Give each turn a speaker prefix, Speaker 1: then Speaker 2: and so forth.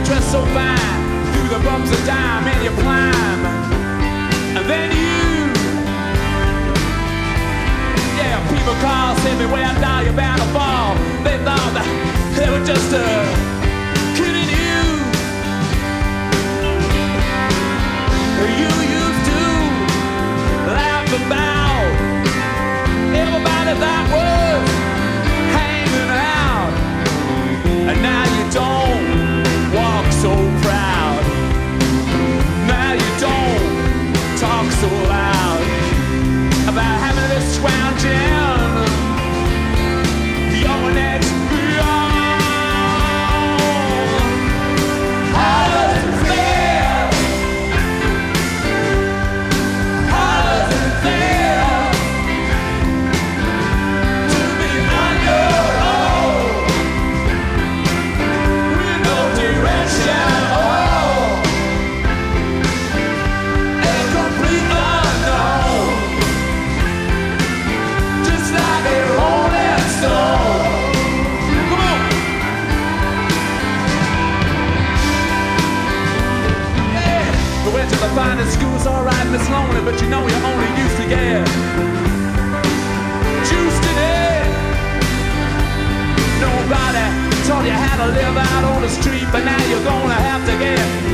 Speaker 1: dress so fine, through the bumps of dime, and you climb. And then yeah, people call, say me where now you're bound to fall. They thought that they were just kidding you. You used to laugh about everybody that was hanging out, and now you don't walk so proud. Now you don't talk so loud about having this scrounging your next beyond. How does it feel? How does it feel to be on your own with no direction? To the finest school's alright, Miss Lonely, but you know you're only used to get juiced in it. Nobody taught you how to live out on the street, but now you're gonna have to get